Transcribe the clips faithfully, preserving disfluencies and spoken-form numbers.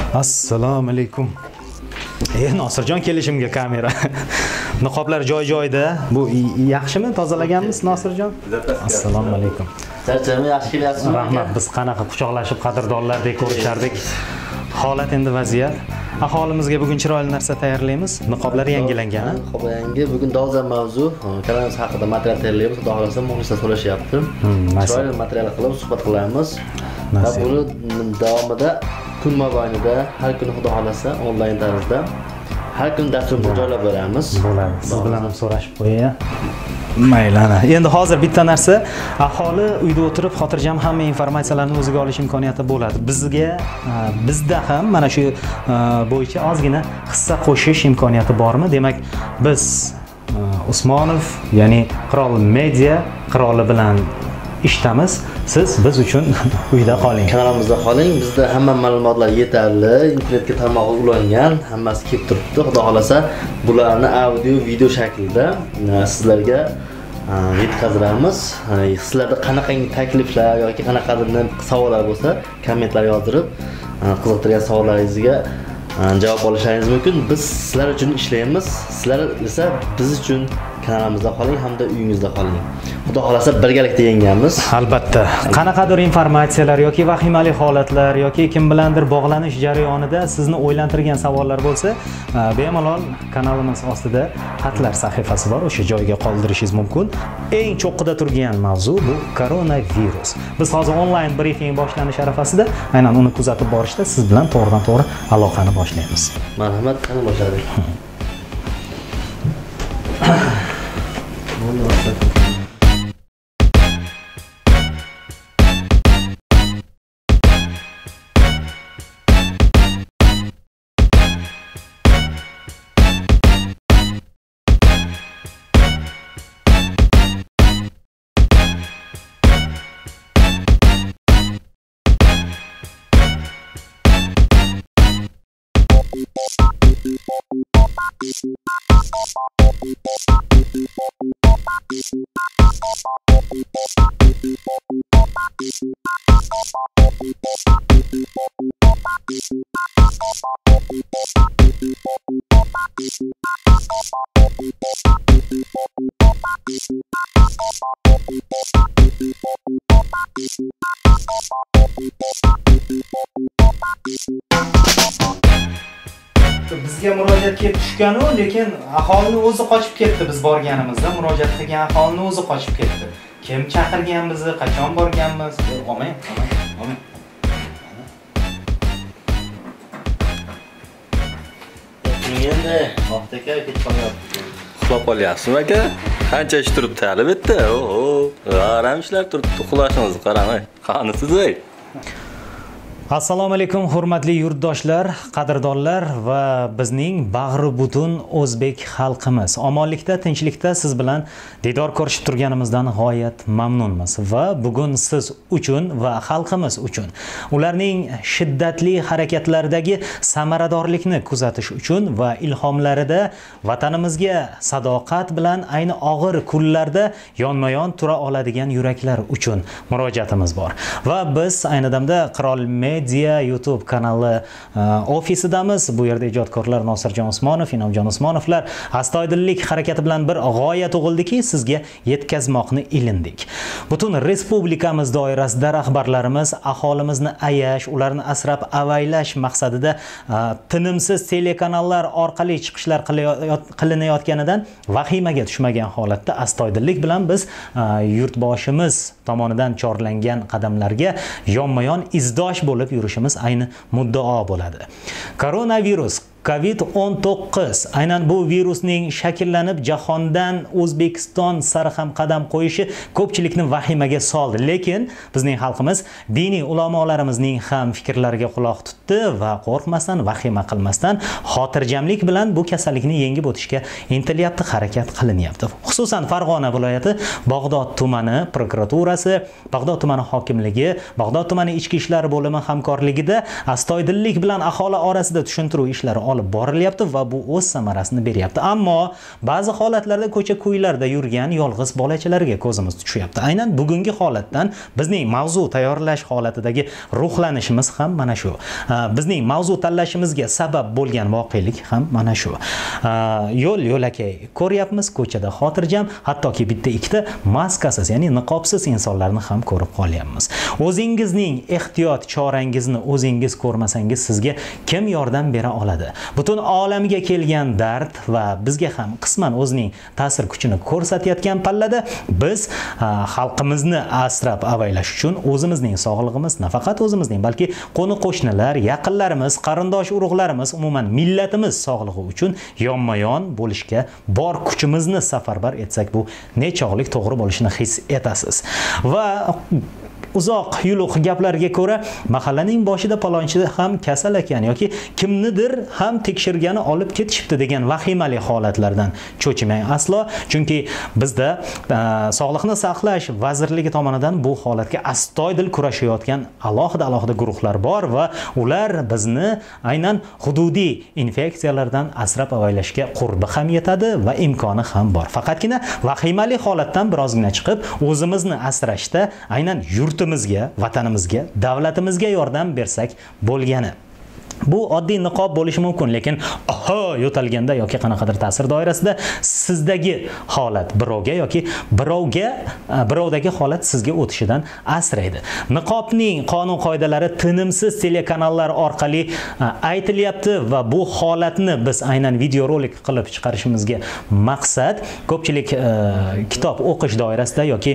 Assalomu alaykum. E, Nosirjon kelishimga kamera. Niqoblar joy-joyida. Bu yaxshimi? Tozalaganmiz Nosirjon? Assalomu alaykum. Charchami, yaxshi kelyapsizmi? Rahmat. Biz qanaqa quchoqlashib qadrdonlardek ko'rishardik. Holat endi vaziyat. Aholimizga bugun chiroyli narsa tayyorlaymiz. Niqoblar yangilangan. Niqoblar yangi. Bugun dolzarb mavzu. Koronavirus haqida material tayyorlaymiz. Xudo xolasa muxlislar so'rashyapti. Chiroyli material qilib suhbat qilamiz. Va buni davomida kun mobaynida har kuni Xudo xolasa onlayn tarzda har kuni dasturimizga joylab beramiz. Bo'ladi. Siz bilan ham so'rashib qo'yay. Mayli ana. Endi hozir bitta narsa, aholi uyda o'tirib xotirjam hamma informatsiyalarni o'ziga olish imkoniyati bo'ladi. Bizga bizda ham mana shu bo'yicha ozgina hissa qo'shish imkoniyati bormi? Demak, biz Usmonov, ya'ni Qirol Media qiroli bilan ishdamiz. Siz biz uchun uyda qoling. Kanalimizda qoling. Bizda hamma ma'lumotlar yetarli, internetga tarmog'i ulangan, hammasi kelib turibdi. Xudo xolasa bularni audio, video shaklida sizlarga yetkazamiz. Sizlarda qanaqangi takliflar yoki qanaqadir savollar bo'lsa, kommentlar yozdirib, qiziqtirgan savollaringizga javob olishingiz mumkin. Biz sizlar uchun ishlaymiz. Sizlar esa biz uchun kanalimizda qoling hamda uyingizda qoling. Xudo xolasa birgalikda yengamiz. Albatta. Qanaqadir informatsiyalar yoki vahimali holatlar yoki kim bilandir bog'lanish jarayonida sizni o'ylantirgan savollar bo'lsa, bemalol kanalimiz ostida xatlar sahifasi bor. O'sha joyga qoldirishingiz mumkin. Eng cho'qqida turgan mavzu bu koronavirus. Biz hozir onlayn brifing boshlanish arafasida aynan uni kuzatib borishda siz bilan to'g'ridan-to'g'ri aloqani boshlaymiz. Marhamat, qani boshladik. Bizga murojaat kelib tushgan-u, lekin aholini o'zi qochib ketdi biz borganimizda. Murojaat qilgan aholini o'zi qochib ketdi. Kim chaqirgan bizni, qachon borganmiz? Olmay, olmay, olmay. Endi vaqtga ketib qolyapti. Uxlab qolyapsizmi aka? Qancha ish turibdi hali bitta? Oho, g'aram ishlar turibdi. Uxlashingizni qaramay. Qanisiz ey? Assalomu alaykum hurmatli yurtdoshlar, qadrdonlar va bizning bag'ri butun o'zbek xalqimiz. Omonlikda, tinchlikda siz bilan diydor ko'rishib turganimizdan g'oyat mamnunmiz va bugun siz uchun va xalqimiz uchun ularning shiddatli harakatlaridagi samaradorlikni kuzatish uchun va ilhomlarida vatanimizga sadoqat bilan ayni og'ir kunlarda yonma-yon tura oladigan yuraklar uchun murojaatimiz bor. Va biz ayni damda Qirol Media YouTube kanali ofisidamiz. Bu yerda ijodkorlar Nosirjon Usmonov, Inomjon Usmonovlar astoydillik harakati bilan bir g'oya tug'ildiki, sizga yetkazmoqni ilindik. Butun respublikamiz doirasida rahbarlarimiz aholimizni ayash, ularni asrab avaylash maqsadida tinimsiz telekanallar orqali chiqishlar qilinayotganidan vahimaga tushmagan holatda astoydillik bilan biz yurtboshimiz tomonidan chorlangan qadamlarga yonma-yon izdosh bo'lib yurishimiz ayni muddao bo'ladi. Koronavirus COVID o'n to'qqiz aynan bu virusning shakllanib jahondan O'zbekiston sari ham qadam qo'yishi ko'pchilikni vahimaga soldi. Lekin bizning xalqimiz diniy ulamolarimizning ham fikrlariga quloq tutdi va qo'rqmasdan, vahima qilmasdan xotirjamlik bilan bu kasallikni yengib o'tishga intilyapti, harakat qilinyapti. Xususan Farg'ona viloyati Bag'dod tumani prokuraturasi, Bag'dod tumani hokimligi, Bag'dod tumani ichki ishlar bo'limi hamkorligida astoydillik bilan aholi orasida tushuntiruv ishlari olib borilyapti va bu o'z samarasini beryapti. Ammo ba'zi holatlarda ko'cha-ko'ylarda yurgan yolg'iz bolachalarga ko'zimiz tushyapti. Aynan bugungi holatdan bizning mavzu tayyorlash holatidagi ruhlanishimiz ham mana shu. Bizning mavzu tanlashimizga sabab bo'lgan voqelik ham mana shu. Yo'l yo'lakay ko'ryapmiz, ko'chada xotirjam, hattoki bitta ikkita maskasiz, ya'ni niqobsiz insonlarni ham ko'rib qolyapmiz. O'zingizning ehtiyot chorangizni o'zingiz ko'rmasangiz sizga kim yordam bera oladi? Butun olamga kelgan dard va bizga ham qisman o'zining ta'sir kuchini ko'rsatayotgan pallada biz xalqimizni asrab avaylash uchun o'zimizning sog'lig'imiz, nafaqat o'zimizning, balki qo'ni-qo'shnilar, yaqinlarimiz, qarindosh urug'larimiz, umuman millatimiz sog'lig'i uchun yonma-yon bo'lishga bor kuchimizni safarbar etsak, bu nechog'lik to'g'ri bo'lishini his etasiz. Va uzoq yuluq gaplarga ko'ra mahallaning boshida palonchi ham kasal ekan yoki kimnidir ham tekshirgani olib ketishibdi degan vahimali holatlardan cho'chimang aslo, chunki bizda sog'liqni saqlash vazirligi tomonidan bu holatga astoydil kurashayotgan alohida alohida guruhlar bor va ular bizni aynan hududiy infeksiyalardan asrab avaylashga qurbi ham yetadi va imkoni ham bor. Faqatgina vahimali holatdan birozgina chiqib o'zimizni asrashda aynan yurtimizga, vatanimizga, davlatimizga yordam bersak bo'lgani. Bu oddiy niqob bo'lishi mumkin, lekin oho yo'talganda yoki qanaqadir ta'sir doirasida sizdagi holat birovga yoki birovga birovdagi holat sizga o'tishidan asraydi. Niqobning qonun qoidalari tinimsiz telekanallar orqali aytilyapti va bu holatni biz aynan videorolik qilib chiqarishimizga maqsad ko'pchilik kitob o'qish doirasida yoki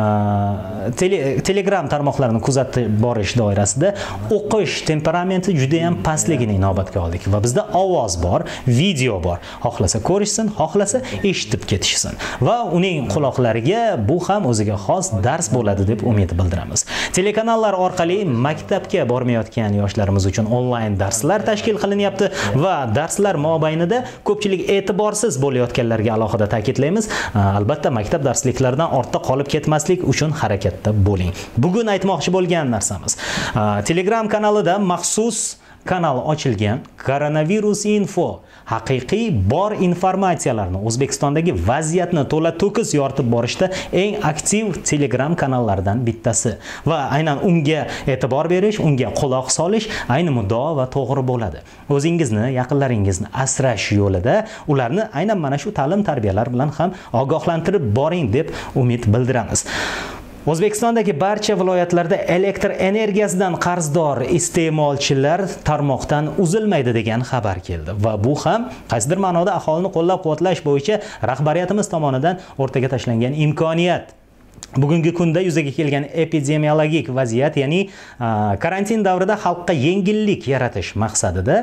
tele, Telegram tarmoqlarini kuzatib borish doirasida o'qish temperamenti juda ham pastligini inobatga oldik va bizda ovoz bor, video bor. Xohlasa ko'rishsin, xohlasa eshitib ketishsin va uning quloqlariga bu ham o'ziga xos dars bo'ladi deb umid bildiramiz. Telekanallar orqali maktabga bormayotgan yoshlarimiz uchun onlayn darslar tashkil qilinyapti va darslar mobaynida ko'pchilik e'tiborsiz bo'layotganlarga alohida ta'kidlaymiz. Albatta maktab darsliklaridan ortda qolib ketmaslik uchun harakatda bo'ling. Bugun aytmoqchi bo'lgan narsamiz, Telegram kanalida maxsus kanal ochilgan Koronavirus info haqiqiy bor informatsiyalarni O'zbekistondagi vaziyatni to'la to'kis yoritib borishda eng aktiv Telegram kanallaridan bittasi va aynan unga e'tibor berish, unga quloq solish ayni muddao va to'g'ri bo'ladi. O'zingizni, yaqinlaringizni asrash yo'lida ularni aynan mana shu ta'lim tarbiyalar bilan ham ogohlantirib boring deb umid bildiramiz. O'zbekistondagi barcha viloyatlarda elektr energiyasidan qarzdor iste'molchilar tarmoqdan uzilmaydi degan xabar keldi va bu ham qaysidir ma'noda aholini qo'llab-quvvatlash bo'yicha rahbariyatimiz tomonidan o'rtaga tashlangan imkoniyat. Bugungi kunda yuzaga kelgan epidemiologik vaziyat, ya'ni karantin davrida xalqqa yengillik yaratish maqsadida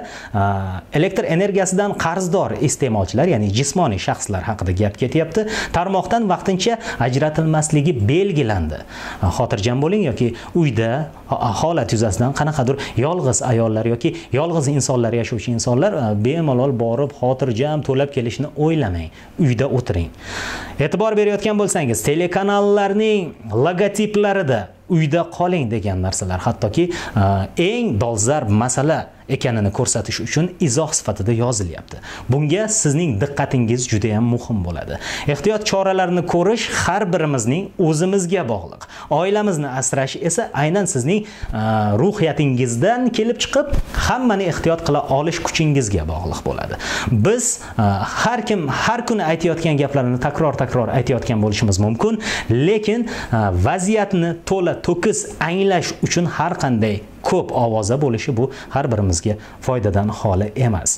elektr energiyasidan qarzdor iste'molchilar, ya'ni jismoniy shaxslar haqida gap ketyapti. Tarmoqdan vaqtincha ajratilmasligi belgilandi. Xotirjam bo'ling yoki uyda holat yuzasidan qanaqadir yolg'iz ayollar yoki yolg'iz insonlar yashovchi insonlar bemalol borib xotirjam to'lab kelishni o'ylamang. Uyda o'tiring. E'tibor berayotgan bo'lsangiz, telekanallarning logotiplarida uyda qoling degan narsalar hattoki eng dolzarb masala ekanini ko'rsatish uchun izoh sifatida yozilyapti. Bunga sizning diqqatingiz juda ham muhim bo'ladi. Ehtiyot choralarini ko'rish har birimizning o'zimizga bog'liq. Oilamizni asrash esa aynan sizning ruhiyatingizdan kelib chiqib, hammani ehtiyot qila olish kuchingizga bog'liq bo'ladi. Biz har kim har kuni aytayotgan gaplarini takror-takror aytayotgan bo'lishimiz mumkin, lekin vaziyatni to'la to'kis anglash uchun har qanday ko'p ovoza bo'lishi bu har birimizga foydadan xoli emas.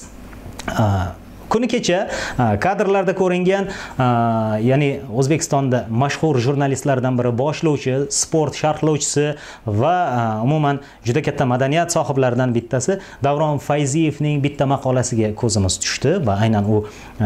Kuni kecha kadrlarda ko'ringan, ya'ni O'zbekistonda mashhur jurnalistlardan biri, boshlovchi, sport sharhlovchisi va umuman juda katta madaniyat sohiblaridan bittasi Davron Fayziyevning bitta maqolasiga ko'zimiz tushdi va aynan u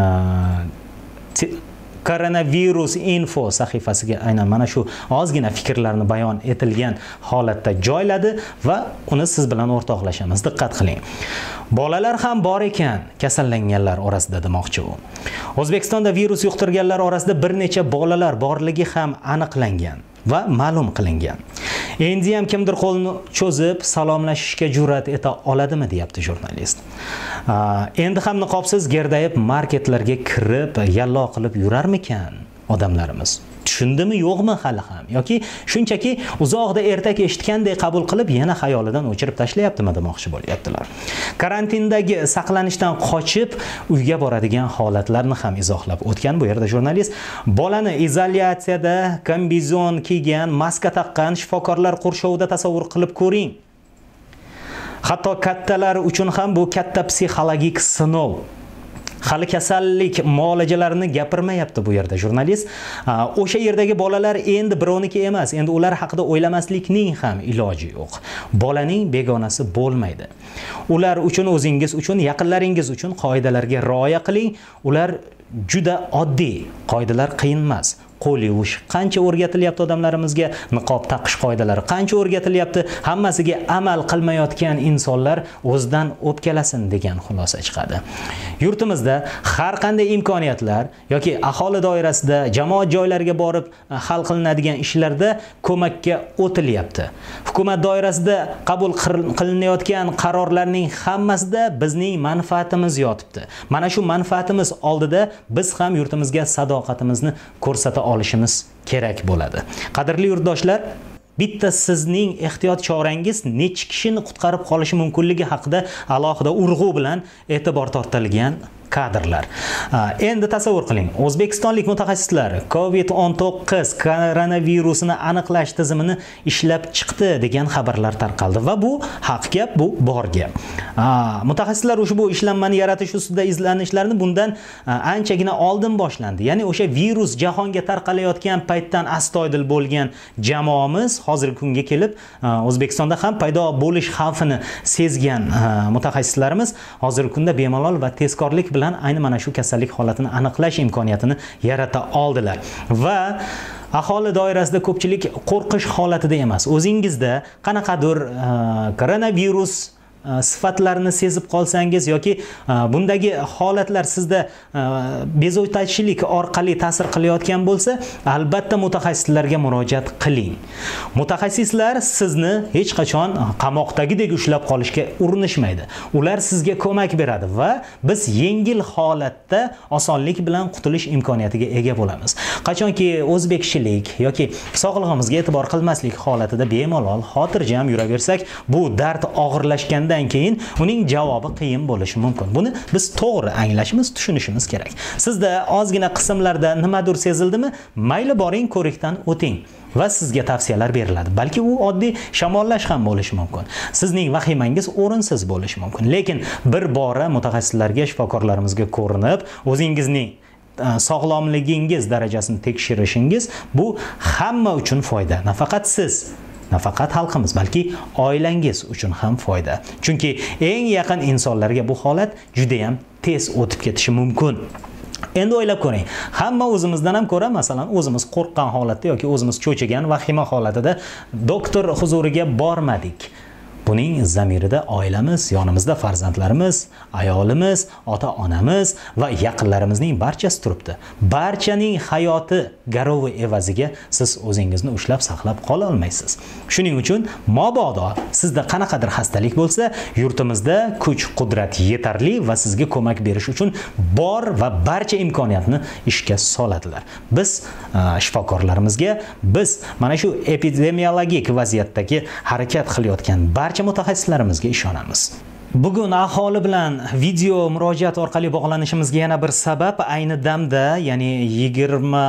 Koronavirus info sahifasiga aynan mana shu ozgina fikrlarni bayon etilgan holatda joyladi va uni siz bilan o'rtoqlashamiz. Diqqat qiling. Bolalar ham bor ekan kasallanganlar orasida demoqchi u. O'zbekistonda virus yuqtirganlar orasida bir necha bolalar borligi ham aniqlangan va ma'lum qilingan. Endi ham kimdir qo'lni cho'zib salomlashishga jur'at eta oladimi, deyapti jurnalist. Endi ham niqobsiz gerdayib marketlarga kirib, yallo qilib yurarmikan odamlarimiz? Tushundimi, yo'qmi hali ham? Yoki shunchaki uzoqda ertak eshitgandek qabul qilib, yana xayolidan o'chirib tashlayaptimi demoqchi bo'lyaptilar. Karantindagi saqlanishdan qochib uyga boradigan holatlarni ham izohlab o'tgan bu yerda jurnalist. Bolani izolyatsiyada kombinezon kiygan, maska taqqan shifokorlar qurshovida tasavvur qilib ko'ring. Hatto kattalar uchun ham bu katta psixologik sinov. Hali kasallik muolajalarini gapirmayapti bu yerda jurnalist. O'sha yerdagi bolalar endi birovniki emas, endi ular haqida o'ylamaslikning ham iloji yo'q. Bolaning begonasi bo'lmaydi. Ular uchun, o'zingiz uchun, yaqinlaringiz uchun qoidalarga rioya qiling. Ular juda oddiy, qoidalar qiyin emas. Qo'l yuvish qancha o'rgatilyapti odamlarimizga, niqob taqish qoidalari qancha o'rgatilyapti, hammasiga amal qilmayotgan insonlar o'zidan o'pkalasin degan xulosa chiqadi. Yurtimizda har qanday imkoniyatlar yoki aholi doirasida jamoat joylariga borib hal qilinadigan ishlarda ko'makka o'tilyapti. Hukumat doirasida qabul qilinayotgan qarorlarning hammasida bizning manfaatimiz yotibdi. Mana shu manfaatimiz oldida biz ham yurtimizga sadoqatimizni ko'rsata olishimiz kerak bo'ladi. Qadrli yurtdoshlar, bitta sizning ehtiyot chorangiz necha kishini qutqarib qolishi mumkinligi haqida alohida urg'u bilan e'tibor tortilgan kadrlar. Endi tasavvur qiling, o'zbekistonlik mutaxassislar COVID o'n to'qqiz koronavirusini aniqlash tizimini ishlab chiqdi degan xabarlar tarqaldi va bu haq gap, bu bor gap. Mutaxassislar ushbu ishlanmani yaratish ustida izlanishlarni bundan anchagina oldin boshlandi. Ya'ni o'sha virus jahonga tarqalayotgan paytdan astoydil bo'lgan jamoamiz hozirgi kunga kelib O'zbekistonda ham paydo bo'lish xavfini sezgan mutaxassislarimiz hozirgi kunda bemalol va tezkorlik bilan ayni mana shu kasallik holatini aniqlash imkoniyatini yarata oldilar. Va aholi doirasida ko'pchilik qo'rqish holatida emas. O'zingizda qanaqadir koronavirus sifatlarini sezib qolsangiz yoki bundagi holatlar sizda bezovtachilik orqali ta'sir qilayotgan bo'lsa, albatta mutaxassislarga murojaat qiling. Mutaxassislar sizni hech qachon qamoqdagidek ushlab qolishga urinishmaydi. Ular sizga ko'mak beradi va biz yengil holatda osonlik bilan qutulish imkoniyatiga ega bo'lamiz. Qachonki o'zbekchilik yoki sog'lig'imizga e'tibor qilmaslik holatida bemalol, xotirjam yuraversak, bu dard og'irlashganda keyin uning javobi qiyin bo'lishi mumkin. Buni biz to'g'ri anglashimiz, tushunishimiz kerak. Sizda ozgina qismlarda nimadir sezildimi? Mayli boring, ko'rikdan o'ting va sizga tavsiyalar beriladi. Balki u oddiy shamollash ham bo'lishi mumkin. Sizning vahimangiz o'rinsiz bo'lishi mumkin. Lekin bir bora mutaxassislarga, shifokorlarimizga ko'rinib, o'zingizning sog'lomligingiz darajasini tekshirishingiz bu hamma uchun foyda. Nafaqat siz, nafaqat xalqimiz, balki oilangiz uchun ham foyda. Chunki eng yaqin insonlarga bu holat juda ham tez o'tib ketishi mumkin. Endi o'ylab ko'ring, hamma o'zimizdan ham ko'ra, masalan, o'zimiz qo'rqqan holatda yoki o'zimiz cho'chigan vahima holatida doktor huzuriga bormadik. Buning zamirida oilamiz, yonimizda farzandlarimiz, ayolimiz, ota-onamiz va yaqinlarimizning barchasi turibdi. Barchaning hayoti garovi evaziga siz o'zingizni ushlab saqlab qola olmaysiz. Shuning uchun mabodo sizda qanaqadir xastalik bo'lsa, yurtimizda kuch-qudrat yetarli va sizga ko'mak berish uchun bor va barcha imkoniyatni ishga soladilar. Biz shifokorlarimizga, biz mana shu epidemiologik vaziyatdagi harakat qilayotgan barcha mutaxassislarimizga ishonamiz. Bugun aholi bilan video murojaat orqali bog'lanishimizga yana bir sabab ayni damda, ya'ni yigirma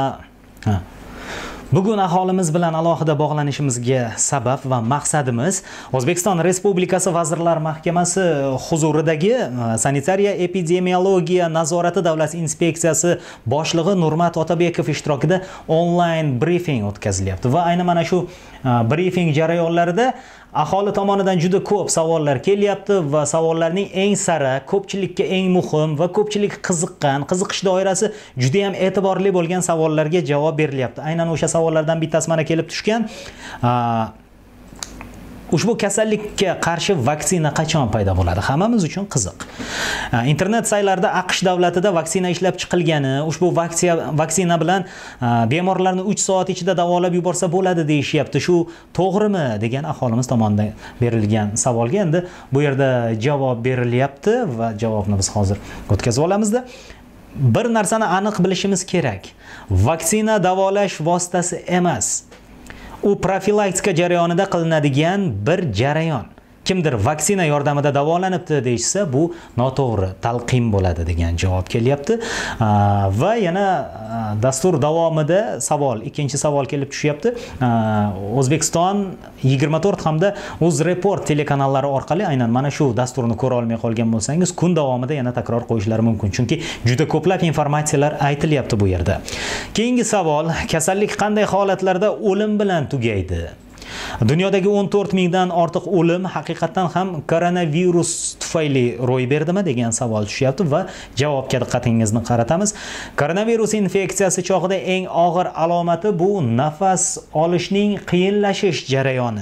Bugun aholimiz bilan alohida bog'lanishimizga sabab va maqsadimiz O'zbekiston Respublikasi Vazirlar Mahkamasi huzuridagi Sanitariya epidemiologiya nazorati davlat inspeksiyasi boshlig'i Nurmat Otabekov ishtirokida onlayn brifing o'tkazilyapti va ayni mana shu brifing jarayonlarida aholi tomonidan juda ko'p savollar kelyapti va savollarning eng sara, ko'pchilikka eng muhim va ko'pchilik qiziqqan, qiziqish doirasi juda ham e'tiborli bo'lgan savollarga javob berilyapti. Aynan o'sha savollardan bittasi mana kelib tushgan. Ushbu kasallikka qarshi vaksina qachon paydo bo'ladi? Hammamiz uchun qiziq. Internet saytlarida AQSh davlatida vaksina ishlab chiqilgani, ushbu vaksina vaksina bilan bemorlarni uch soat ichida davolab yuborsa bo'ladi deyishyapti. Shu to'g'rimi degan aholimiz tomonidan berilgan savolga endi bu yerda javob berilyapti va javobni biz hozir o'tkazib olamizda. Bir narsani aniq bilishimiz kerak. Vaksina davolash vositasi emas. U profilaktika jarayonida qilinadigan bir jarayon. Kimdir vaksina yordamida davolanibdi deysa, bu noto'g'ri, talqin bo'ladi degan javob kelyapti. Va yana dastur davomida savol, ikkinchi savol kelib tushyapti. O'zbekiston yigirma to'rt hamda UzReport telekanallari orqali aynan mana shu dasturni ko'ra olmay qolgan bo'lsangiz, kun davomida yana takror qo'yishlari mumkin. Chunki juda ko'plab informatsiyalar aytilyapti bu yerda. Keyingi savol, kasallik qanday holatlarda o'lim bilan tugaydi? Dunyodagi o'n to'rt mingdan ortiq o'lim haqiqatan ham koronavirus tufayli ro'y berdimi degan savol tushyapti va javobga diqqatingizni qaratamiz. Koronavirus infeksiyasi chog'ida eng og'ir alomati bu nafas olishning qiyinlashish jarayoni.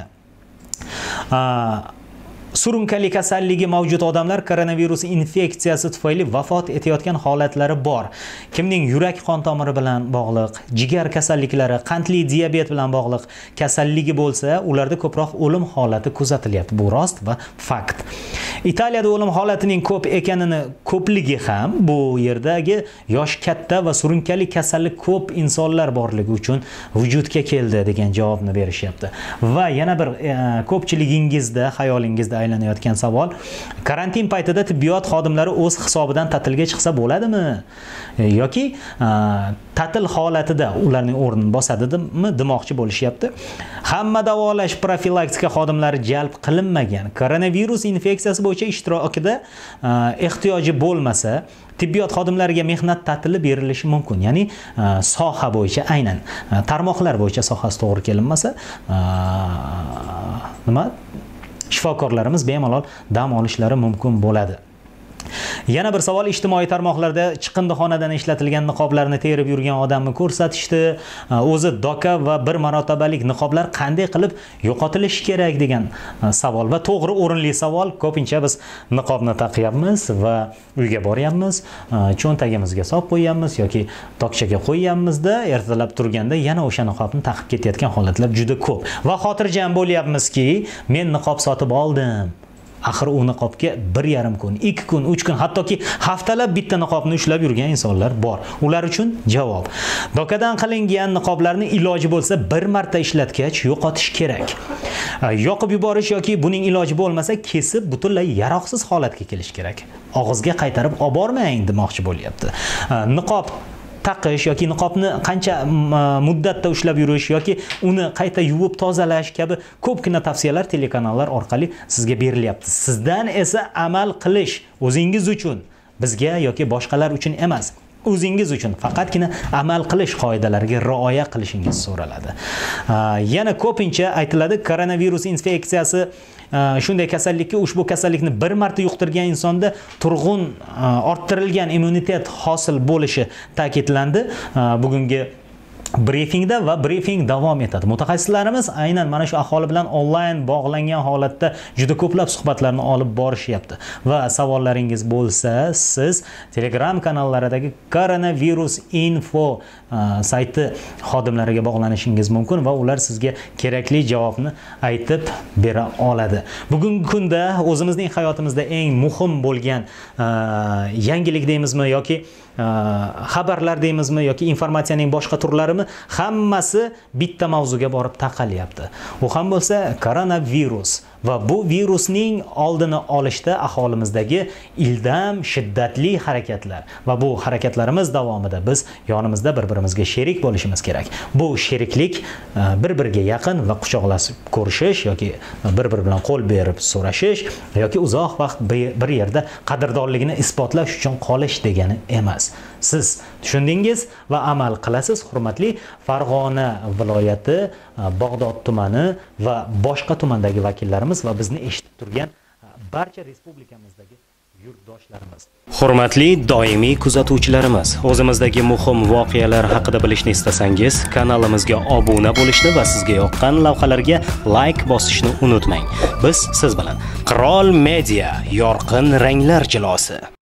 Surunkali kasalligi mavjud odamlar koronavirus infeksiyasi tufayli vafot etayotgan holatlari bor. Kimning yurak qon tomiri bilan bog'liq, jigar kasalliklari, qandli diabet bilan bog'liq kasalligi bo'lsa, ularda ko'proq o'lim holati kuzatilyapti. Bu rost va fakt. Italiyada o'lim holatining ko'p ekanini ko'pligi ham bu yerdagi yosh katta va surunkali kasallik ko'p insonlar borligi uchun vujudga keldi degan javobni berishyapti. Va yana bir e, ko'pchiligingizda xayolingizda aylanayotgan savol, karantin paytida tibbiyot xodimlari o'z hisobidan ta'tilga chiqsa bo'ladimi? Yoki ta'til holatida ularning o'rnini bosadimi demoqchi bo'lishyapti. Hamma davolash profilaktika xodimlari jalb qilinmagan. Koronavirus infeksiyasi bo'yicha ishtirokida ehtiyoji bo'lmasa, tibbiyot xodimlariga mehnat ta'tili berilishi mumkin. Ya'ni soha bo'yicha aynan tarmoqlar bo'yicha sohasi to'g'ri kelinmasa, nima? Shifokorlarimiz bemalol dam olishlari mumkin bo'ladi. Yana bir savol, ijtimoiy tarmoqlarda chiqindixonadan ishlatilgan niqoblarni terib yurgan odamni ko'rsatishdi. O'zi doka va bir marotabalik niqoblar qanday qilib yo'qotilishi kerak degan savol va to'g'ri, o'rinli savol. Ko'pincha biz niqobni taqyapmiz va uyga boryapmiz, cho'ntagimizga solib qo'yamiz yoki tokchaga qo'yyapmizda, ertalab turganda yana o'sha niqobni taqib ketayotgan holatlar juda ko'p. Va xotirjam bo'lyapmizki, men niqob sotib oldim. Axir u niqobga bir yarim kun, ikki kun, uch kun, hattoki haftalab bitta niqobni ushlab yurgan insonlar bor. Ular uchun javob. Dokadan qilingan niqoblarni iloji bo'lsa bir marta ishlatgach yo'qotish kerak. Yoqib yuborish yoki buning iloji bo'lmasa kesib butunlay yaroqsiz holatga kelish kerak. Og'izga qaytarib olib bormang demoqchi bo'lyapti. Niqob taqish yoki niqobni qancha muddatda ushlab yurish yoki uni qayta yuvib tozalash kabi ko'pgina tavsiyalar telekanallar orqali sizga berilyapti. Sizdan esa amal qilish o'zingiz uchun, bizga yoki boshqalar uchun emas. O'zingiz uchun faqatgina amal qilish qoidalariga rioya qilishingiz so'raladi. Yana ko'pincha aytiladi, koronavirus infeksiyasi shunday kasallikki, ushbu kasallikni bir marta yuqtirgan insonda turg'un orttirilgan immunitet hosil bo'lishi ta'kidlandi bugungi briefingda va briefing davom etadi. Mutaxassislarimiz aynan mana shu aholi bilan onlayn bog'langan holatda juda ko'plab suhbatlarni olib borishyapti. Va savollaringiz bo'lsa, siz Telegram kanallaridagi Koronavirus Info sayti xodimlariga bog'lanishingiz mumkin va ular sizga kerakli javobni aytib bera oladi. Bugungi kunda o'zimizning hayotimizda eng muhim bo'lgan yangilik deymizmi yoki xabarlar deymizmi yoki informatsiyaning boshqa turlarimi, hammasi bitta mavzuga borib taqalyapti. U ham bo'lsa koronavirus va bu virusning oldini olishda aholimizdagi ildam, shiddatli harakatlar va bu harakatlarimiz davomida biz yonimizda bir-birimizga sherik bo'lishimiz kerak. Bu sheriklik bir-biriga yaqin va quchoqlashib ko'rishish yoki bir-bir bilan qo'l berib so'rashish yoki uzoq vaqt bir yerda qadrdonligini isbotlash uchun qolish degani emas. Siz tushundingiz va amal qilasiz. Hurmatli Farg'ona viloyati, Bag'dod tumani va boshqa tumandagi vakillarimiz va bizni eshitib turgan barcha respublikamizdagi yurtdoshlarimiz. Hurmatli doimiy kuzatuvchilarimiz, o'zimizdagi muhim voqealar haqida bilishni istasangiz, kanalimizga obuna bo'lishni va sizga yoqqan lavhalarga like bosishni unutmang. Biz siz bilan. Qirol Media, yorqin ranglar jilosi.